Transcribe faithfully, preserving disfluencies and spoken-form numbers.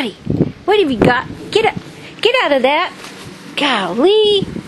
Rowdy, what have you got? Get up, get out of that. Golly.